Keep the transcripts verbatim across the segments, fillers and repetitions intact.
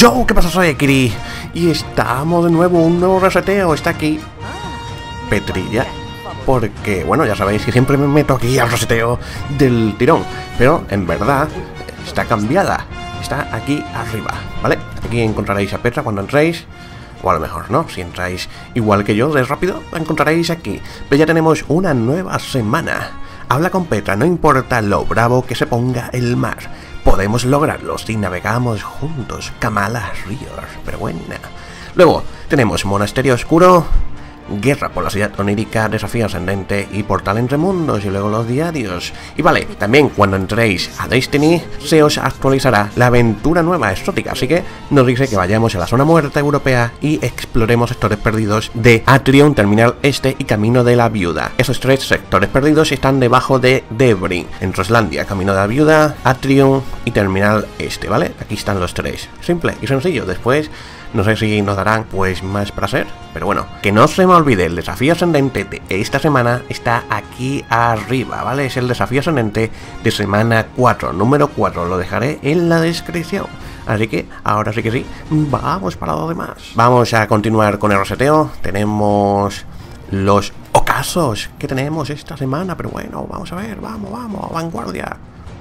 Yo, ¿qué pasa? Soy Akiri y estamos de nuevo, un nuevo reseteo, está aquí Petrilla, porque, bueno, ya sabéis que siempre me meto aquí al reseteo del tirón, pero en verdad está cambiada, está aquí arriba, ¿vale? Aquí encontraréis a Petra cuando entréis, o a lo mejor no, si entráis igual que yo de rápido, la encontraréis aquí, pero ya tenemos una nueva semana. Habla con Petra, no importa lo bravo que se ponga el mar. Podemos lograrlo si navegamos juntos. Kamala Ríos, pero buena. Luego tenemos Monasterio Oscuro, Guerra por la Ciudad Onírica, Desafío Ascendente y Portal entre Mundos, y luego los diarios. Y vale, también cuando entréis a Destiny se os actualizará la aventura nueva exótica, así que nos dice que vayamos a la zona muerta europea y exploremos sectores perdidos de Atrium, Terminal Este y Camino de la Viuda. Esos tres sectores perdidos están debajo de Debrin, en Troslandia, Camino de la Viuda, Atrium y Terminal Este, ¿vale? Aquí están los tres. Simple y sencillo. Después no sé si nos darán pues más para hacer, pero bueno, que no se me olvide, el desafío ascendente de esta semana está aquí arriba, ¿vale? Es el desafío ascendente de semana cuatro, número cuatro, lo dejaré en la descripción. Así que, ahora sí que sí, vamos para lo demás. Vamos a continuar con el reseteo. Tenemos los ocasos que tenemos esta semana, pero bueno, vamos a ver, vamos, vamos, vanguardia.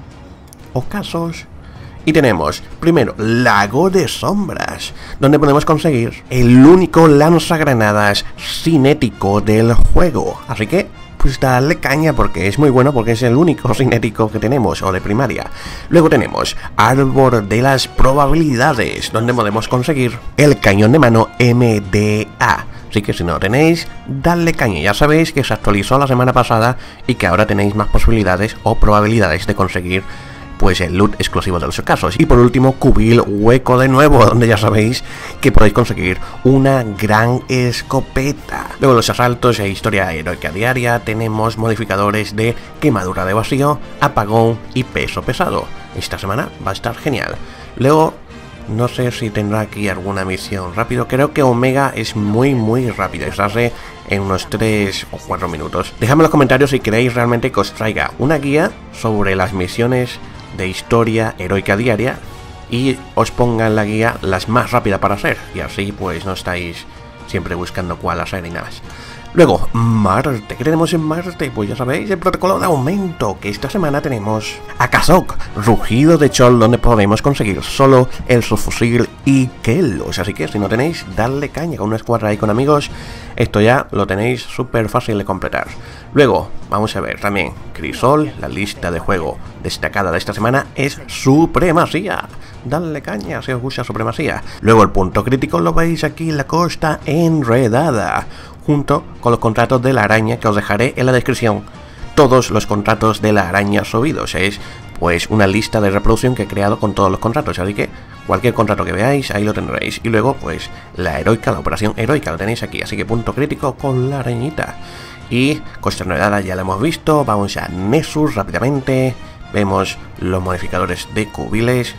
Ocasos. Y tenemos, primero, Lago de Sombras, donde podemos conseguir el único lanzagranadas cinético del juego. Así que, pues darle caña porque es muy bueno, porque es el único cinético que tenemos, o de primaria. Luego tenemos Árbol de las Probabilidades, donde podemos conseguir el cañón de mano M D A. Así que si no lo tenéis, dadle caña. Ya sabéis que se actualizó la semana pasada y que ahora tenéis más posibilidades o probabilidades de conseguir pues el loot exclusivo de los ocasos. Y por último, Cubil Hueco de nuevo, donde ya sabéis que podéis conseguir una gran escopeta. Luego los asaltos e historia heroica diaria, tenemos modificadores de quemadura de vacío, apagón y peso pesado. Esta semana va a estar genial. Luego, no sé si tendrá aquí alguna misión rápido, creo que Omega es muy muy rápida, se hace en unos tres o cuatro minutos. Dejadme en los comentarios si queréis realmente que os traiga una guía sobre las misiones de historia heroica diaria y os ponga en la guía las más rápidas para hacer, y así pues no estáis siempre buscando cuál hacer y nada más. Luego, Marte. ¿Qué tenemos en Marte? Pues ya sabéis, el protocolo de aumento, que esta semana tenemos a Kazok, Rugido de Chol, donde podemos conseguir solo el subfusil y Kelos. Así que si no tenéis, dadle caña con una escuadra ahí con amigos. Esto ya lo tenéis súper fácil de completar. Luego, vamos a ver también Crisol, la lista de juego destacada de esta semana es Supremacía. Dadle caña si os gusta Supremacía. Luego el punto crítico lo veis aquí en la Costa Enredada, junto con los contratos de la araña que os dejaré en la descripción. Todos los contratos de la araña subidos, es pues una lista de reproducción que he creado con todos los contratos, así que cualquier contrato que veáis ahí lo tendréis. Y luego pues la heroica, la operación heroica lo tenéis aquí, así que punto crítico con la arañita. Y Costa Enredada ya la hemos visto. Vamos a Nessus rápidamente. Vemos los modificadores de cubiles.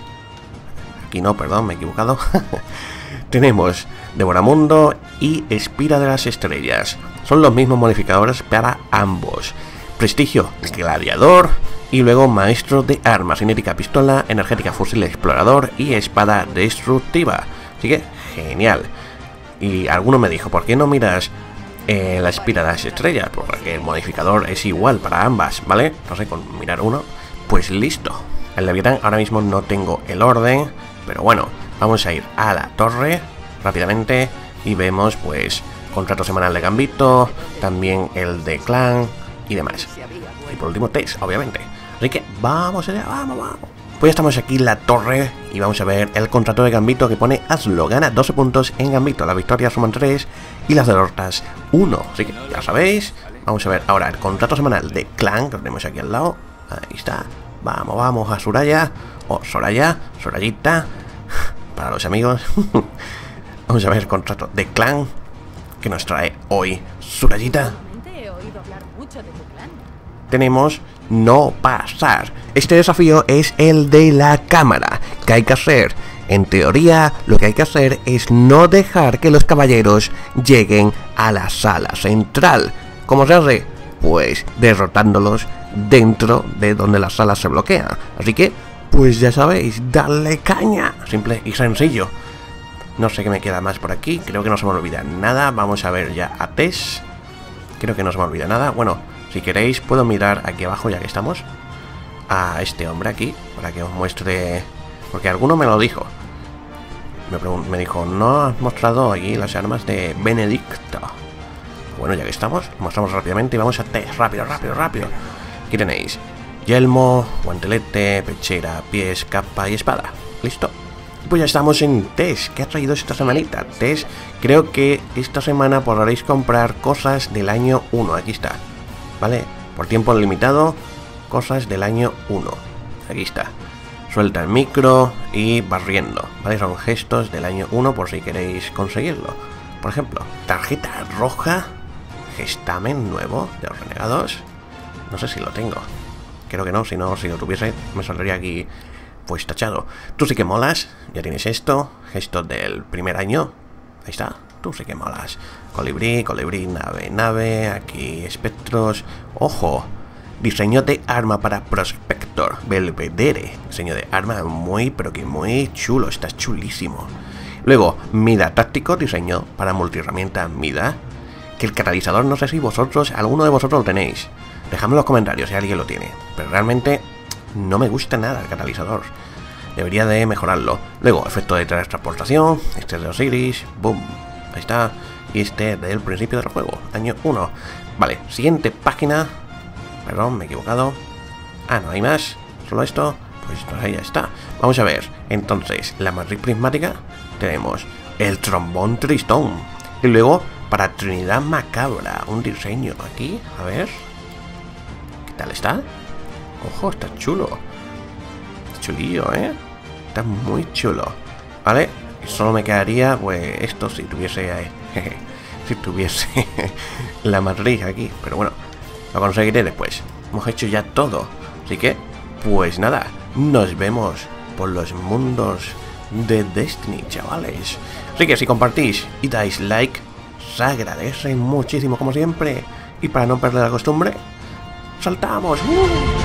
Aquí no, perdón, me he equivocado. Tenemos Devoramundo y Espira de las Estrellas. Son los mismos modificadores para ambos. Prestigio, Gladiador. Y luego Maestro de Armas, Cinética Pistola, Energética Fusil Explorador y Espada Destructiva. Así que, genial. Y alguno me dijo, ¿por qué no miras eh, la Espira de las Estrellas? Porque el modificador es igual para ambas, ¿vale? No sé, con mirar uno, pues listo. El Leviatán ahora mismo no tengo el orden, pero bueno, vamos a ir a la torre rápidamente y vemos pues contrato semanal de Gambito, también el de Clan y demás. Y por último Tess, obviamente. Así que vamos allá, vamos, vamos. Pues ya estamos aquí en la torre y vamos a ver el contrato de Gambito que pone hazlo, gana doce puntos en Gambito, las victorias suman tres y las derrotas uno. Así que ya sabéis, vamos a ver ahora el contrato semanal de Clan, que lo tenemos aquí al lado. Ahí está, vamos, vamos a Soraya, o Soraya, Sorayita, para los amigos. Vamos a ver el contrato de Clan que nos trae hoy Sorayita. Tenemos no pasar. Este desafío es el de la cámara. ¿Qué hay que hacer? En teoría, lo que hay que hacer es no dejar que los caballeros lleguen a la sala central. ¿Cómo se hace? Pues derrotándolos dentro de donde la sala se bloquea. Así que, pues ya sabéis, darle caña. Simple y sencillo. No sé qué me queda más por aquí. Creo que no se me olvida nada. Vamos a ver ya a Tess. Creo que no se me olvida nada. Bueno, si queréis puedo mirar aquí abajo ya que estamos a este hombre aquí, para que os muestre, porque alguno me lo dijo. Me, me dijo, no has mostrado aquí las armas de Benedicto. Bueno, ya que estamos, mostramos rápidamente y vamos a Tess. Rápido, rápido, rápido. Aquí tenéis yelmo, guantelete, pechera, pies, capa y espada. Listo. Pues ya estamos en Tess. ¿Qué ha traído esta semanita? Tess, creo que esta semana podréis comprar cosas del año uno. Aquí está, ¿vale? Por tiempo limitado, cosas del año uno. Aquí está. Suelta el micro y barriendo, ¿vale? Son gestos del año uno por si queréis conseguirlo. Por ejemplo, tarjeta roja, gestamen nuevo de los renegados. No sé si lo tengo. Creo que no, si no, si lo tuviese, me saldría aquí pues tachado. Tú sí que molas, ya tienes esto, gesto del primer año. Ahí está, tú sí que molas. Colibrí, colibrí, nave, nave, aquí espectros. Ojo, diseño de arma para Prospector, Belvedere. Diseño de arma muy, pero que muy chulo, está chulísimo. Luego, Mida táctico, diseño para multiherramienta Mida. Que el catalizador, no sé si vosotros, alguno de vosotros lo tenéis. Dejadme en los comentarios si alguien lo tiene. Pero realmente no me gusta nada el catalizador. Debería de mejorarlo. Luego, efecto de transportación. Este es de Osiris. Boom. Ahí está. Y este del principio del juego. Año uno. Vale, siguiente página. Perdón, me he equivocado. Ah, no hay más. Solo esto. Pues, pues ahí ya está. Vamos a ver. Entonces, la matriz prismática. Tenemos el trombón tristón. Y luego, para Trinidad Macabra. Un diseño aquí. A ver. ¿Qué tal está? Ojo, está chulo. Está chulillo, ¿eh? Está muy chulo. Vale, y solo me quedaría, pues, esto si tuviese... Eh, si tuviese la matriz aquí. Pero bueno, lo conseguiré después. Hemos hecho ya todo. Así que, pues nada, nos vemos por los mundos de Destiny, chavales. Así que si compartís y dais like, se agradece muchísimo como siempre. Y para no perder la costumbre, ¡saltamos! ¡Uh!